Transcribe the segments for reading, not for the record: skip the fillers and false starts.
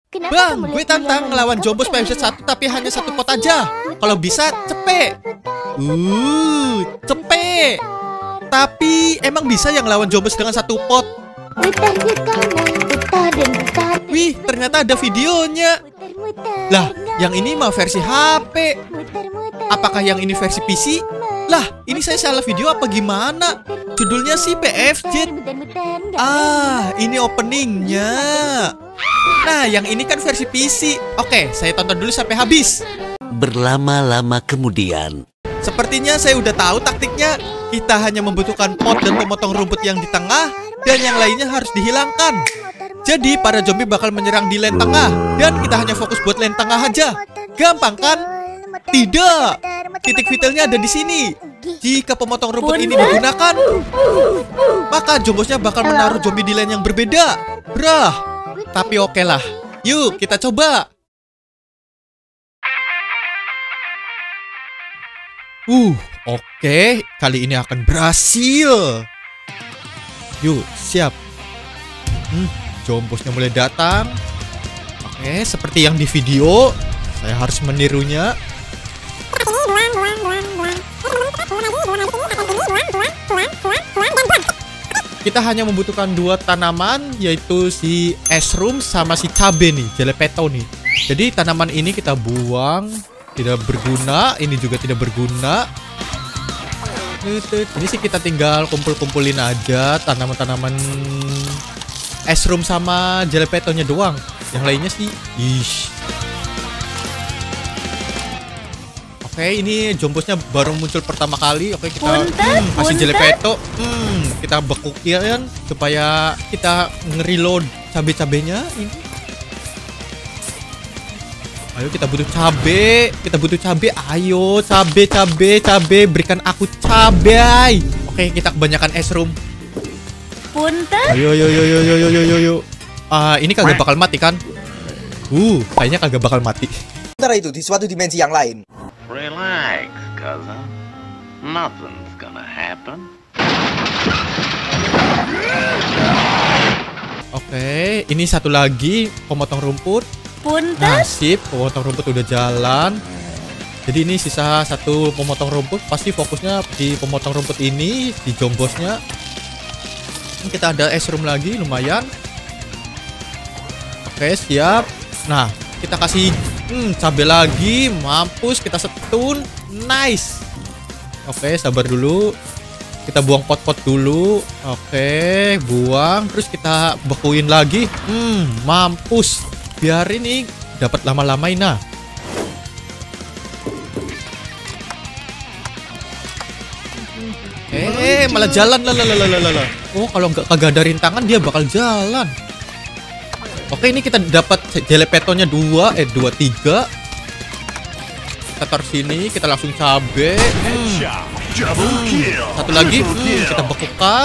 Bang, gue tantang ngelawan Jombos episode 1 tapi hanya satu pot aja. Kalau bisa, cepet. Cepet. Tapi emang bisa yang ngelawan Jombos dengan satu pot? Wih, ternyata ada videonya. Lah, yang ini mah versi HP. Apakah yang ini versi PC? Lah, ini saya salah video apa gimana? Judulnya sih PFJ. Ah, ini openingnya. Nah, yang ini kan versi PC. Oke, saya tonton dulu sampai habis. Berlama-lama kemudian. Sepertinya saya udah tahu taktiknya. Kita hanya membutuhkan pot dan pemotong rumput yang di tengah, dan yang lainnya harus dihilangkan. Jadi para zombie bakal menyerang di lane tengah, dan kita hanya fokus buat lane tengah aja. Gampang kan? Tidak. Titik vitalnya ada di sini. Jika pemotong rumput ini digunakan, maka Jombosnya bakal menaruh zombie di lane yang berbeda. Brah. Tapi oke lah. Yuk kita coba. Oke, kali ini akan berhasil. Yuk, siap. Jombosnya mulai datang. Oke, seperti yang di video. Saya harus menirunya. Kita hanya membutuhkan 2 tanaman, yaitu si Ashroom sama si cabe nih, Jelepeto nih. Jadi tanaman ini kita buang, tidak berguna. Ini juga tidak berguna. Ini sih kita tinggal kumpul-kumpulin aja tanaman-tanaman Ashroom sama Jelepetonya doang. Yang lainnya sih, Oke, ini Jombosnya baru muncul pertama kali. Oke, kita kasih Jelepeto. Kita bekukin supaya kita nge-reload cabe-cabenya ini. Ayo, kita butuh cabe. Ayo, cabe, berikan aku cabe. Oke, kita kebanyakan Ashroom. Ayo. Ini kagak bakal mati kan? Kayaknya kagak bakal mati. Sementara itu di suatu dimensi yang lain. Relax, cousin. Nothing's gonna happen. Oke, ini satu lagi pemotong rumput. Nah, sip, pemotong rumput udah jalan. Jadi ini sisa satu pemotong rumput. Pasti fokusnya di pemotong rumput ini, di Jombosnya. Ini kita ada Ashroom lagi, lumayan. Oke, siap. Nah, kita kasih cabai lagi. Mampus, kita stun. Nice. Oke, sabar dulu. Kita buang pot-pot dulu. Oke, buang. Terus kita bekuin lagi. Mampus. Biar ini dapat lama-lamain. Nah, malah jalan lah. Oh, kalau kagak ada rintangan dia bakal jalan. Oke, ini kita dapat Jelepetonya 3. Kita taruh sini, kita langsung cabe. Satu lagi, kita bekukan.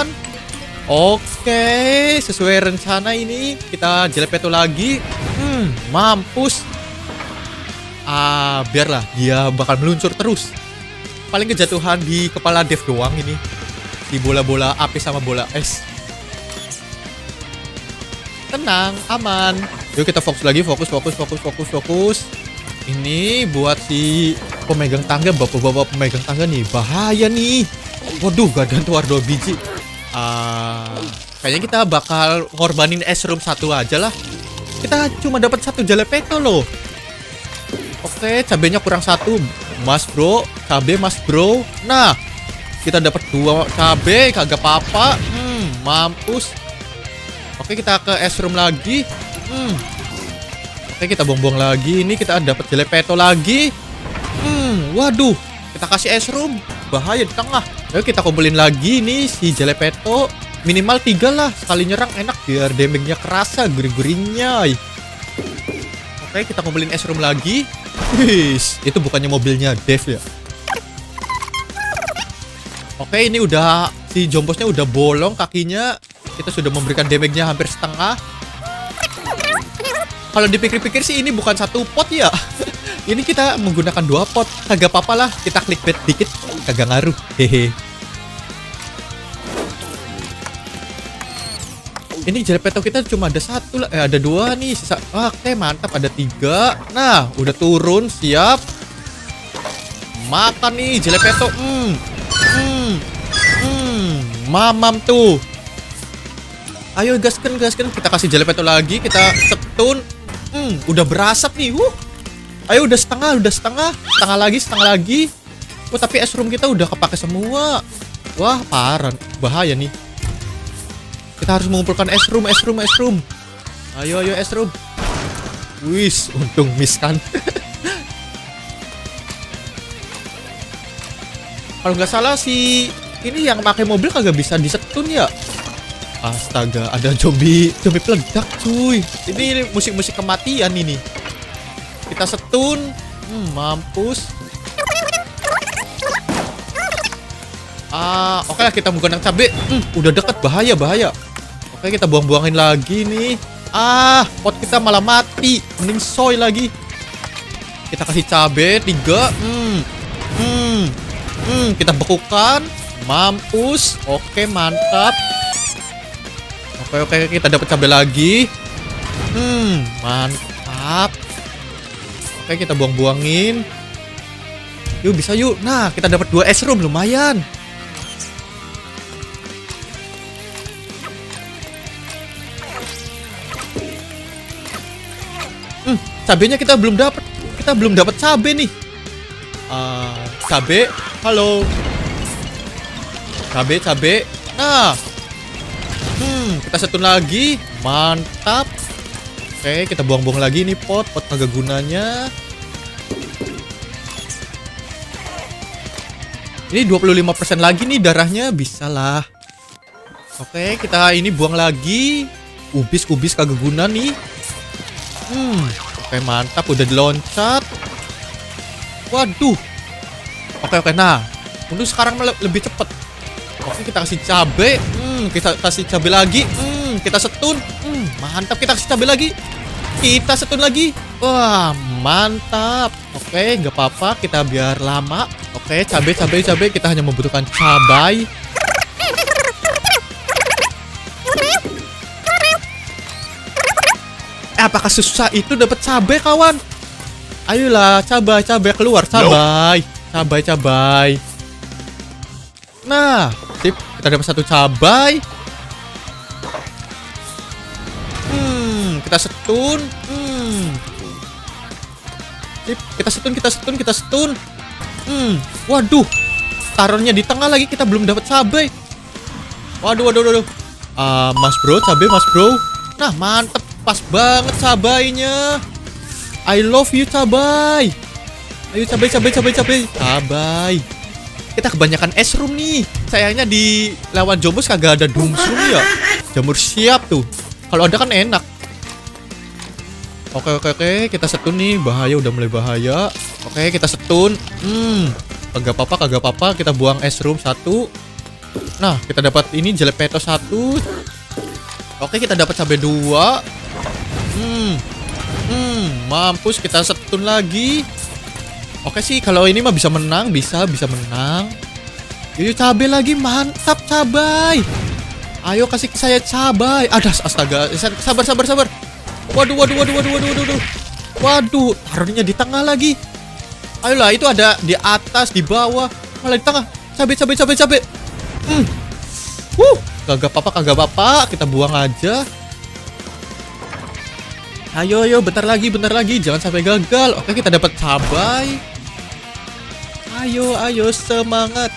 Oke, sesuai rencana ini kita Jelepeto lagi. Mampus. Biarlah dia bakal meluncur terus. Paling kejatuhan di kepala Dev doang ini. Di bola-bola api sama bola es. Tenang, aman. Yuk kita fokus lagi, fokus. Ini buat si pemegang tangga, bapak-bapak pemegang tangga nih, bahaya nih. Waduh, gadan tuar 2 biji. Kayaknya kita bakal ngorbanin Ashroom 1 aja lah. Kita cuma dapat 1 Jelepeto loh. Oke, cabenya kurang 1. Mas bro, cabe mas bro. Nah, kita dapat 2 cabe, kagak apa-apa. Mampus. Oke, kita ke Ashroom lagi. Oke, kita buang-buang lagi. Ini kita dapat Jelepeto lagi. Waduh, kita kasih Ashroom. Bahaya di tengah. Ayo kita kumpulin lagi nih si Jelepeto. Minimal 3 lah. Sekali nyerang enak biar damage-nya kerasa, gurih-gurihnya. Oke, kita kumpulin Ashroom lagi. Itu bukannya mobilnya Dev ya? Oke, ini udah si Jombosnya udah bolong kakinya. Kita sudah memberikan damage-nya hampir setengah. Kalau dipikir-pikir sih ini bukan 1 pot ya. Ini kita menggunakan 2 pot. Kagak apa-apa lah, kita clickbait dikit. Kagak ngaruh. Hehe. Ini Gelapeto kita cuma ada satu lah, ada dua nih sisa. Oke, mantap, ada 3. Nah, udah turun, siap. Makan nih Gelapeto. Mamam tuh. Ayo gaskan. Kita kasih Gelapeto lagi, kita setun. Udah berasap nih. Ayo udah setengah. Setengah lagi. Oh, tapi es room kita udah kepake semua. Wah, parah. Bahaya nih. Kita harus mengumpulkan es room. Ayo es room. Wis, untung miss kan. Kalau nggak salah si ini yang pakai mobil kagak bisa disetun ya. Astaga, ada zombie peledak cuy. Ini musik kematian ini. Kita setun. Mampus. Oke lah, kita menggunakan cabai. Udah deket, bahaya. Oke, kita buang-buangin lagi nih. Pot kita malah mati. Mending soy lagi. Kita kasih cabai 3. Kita bekukan. Mampus. Oke, mantap. Oke, kita dapat cabai lagi. Mantap. Oke, kita buang-buangin. Yuk, bisa yuk. Nah, kita dapat 2 es room, lumayan. Cabenya kita belum dapat. Kita belum dapat cabai nih. Cabai. Halo. Cabai. Nah. Kita setun lagi. Mantap. Oke, kita buang-buang lagi nih pot kagak gunanya. Ini 25% lagi nih darahnya, bisa lah. Oke, kita ini buang lagi. Kubis kagak guna nih. Oke, mantap, udah diloncat. Waduh. Oke, nah. Untuk sekarang lebih cepet. Oke, kita kasih cabai. Kita kasih cabai lagi. Kita setun. Mantap, kita kasih cabai lagi. Kita setun lagi. Wah, mantap. Oke, nggak apa-apa, kita biar lama. Oke, cabai. Kita hanya membutuhkan cabai. Apakah susah itu dapat cabai, kawan? Ayolah, cabai keluar, cabai. Nah, sip, kita dapat 1 cabai. Kita setun. Sip, kita setun. Waduh. Taruhnya di tengah lagi, kita belum dapat cabai. Waduh. Mas bro, cabai Mas bro. Nah, mantep. Pas banget cabainya. I love you cabai. Ayo cabai. Kita kebanyakan es room nih. Sayangnya di lawan Jombos kagak ada doomsroom ya. Jamur siap tuh. Kalau ada kan enak. Oke, kita setun nih. Bahaya, udah mulai bahaya. Oke, kita setun. Kagak apa-apa. Kita buang es room 1. Nah, kita dapat ini Gelapeto 1. Oke, kita dapat cabai 2. Mampus, kita setun lagi. Oke sih, kalau ini mah bisa menang, bisa menang. Yuk, cabai lagi, mantap cabai. Ayo kasih ke saya cabai. Astaga, sabar. Waduh, taruhnya di tengah lagi. Ayolah, itu ada di atas, di bawah, malah di tengah. Cabai. Kagak apa-apa, kita buang aja. Ayo, bentar lagi, jangan sampai gagal. Oke, kita dapat cabai. Ayo, semangat.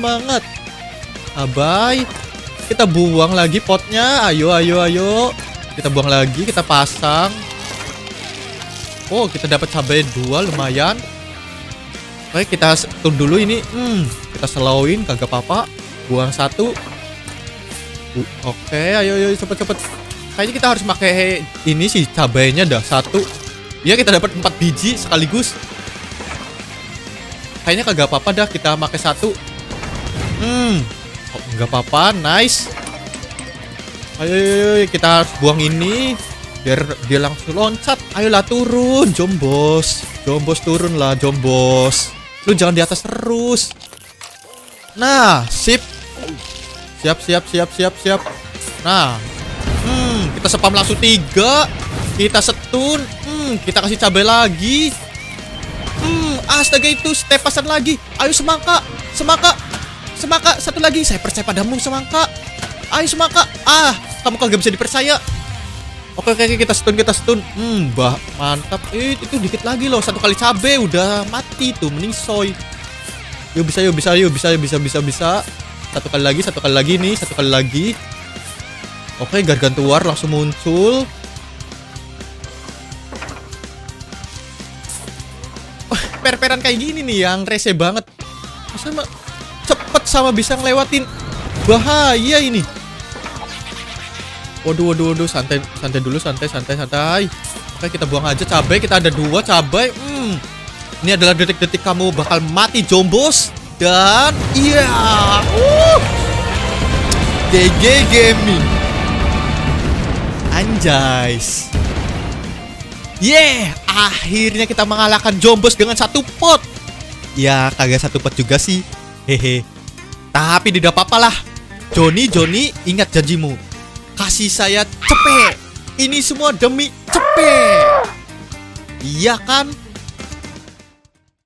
Cabai. Kita buang lagi potnya. Ayo. Kita buang lagi, kita pasang. Oh, kita dapat cabai 2, lumayan. Oke, kita tunggu dulu ini. Kita slowin, kagak apa-apa. Buang 1. Oke, ayo cepet. Kayaknya kita harus pakai ini sih, cabainya dah 1. Ya, kita dapat 4 biji sekaligus. Kayaknya kagak apa-apa dah kita pakai 1. Nggak apa-apa, nice. Ayo, kita harus buang ini biar dia langsung loncat. Ayolah, turun, Jombos turun lah, Jombos. Lu jangan di atas terus. Nah, sip. Siap. Nah, Kita spam langsung 3. Kita stun. Kita kasih cabai lagi. Astaga, itu stepasan lagi. Ayo semangka. Satu lagi. Saya percaya padamu semangka. Ayo semangka. Kamu kagak bisa dipercaya. Oke, kita stun. Mantap. Itu dikit lagi loh. 1 kali cabai udah mati tuh, mending soy. Yuk bisa. Satu kali lagi nih. Oke, Gargantuar langsung muncul. Per-peran kayak gini nih yang rese banget. Sama cepet sama bisa ngelewatin. Bahaya ini. Waduh, santai dulu, santai. Oke, kita buang aja cabai. Kita ada 2 cabai. Ini adalah detik-detik kamu bakal mati, Jombos. Dan iya, GG Gaming. Anjay. Akhirnya kita mengalahkan Jombos dengan 1 pot. Ya, kagak 1 pot juga sih. Hehe. Tapi tidak apa-apa lah. Joni, ingat janjimu. Kasih saya cepet. Ini semua demi cepet. Iya kan?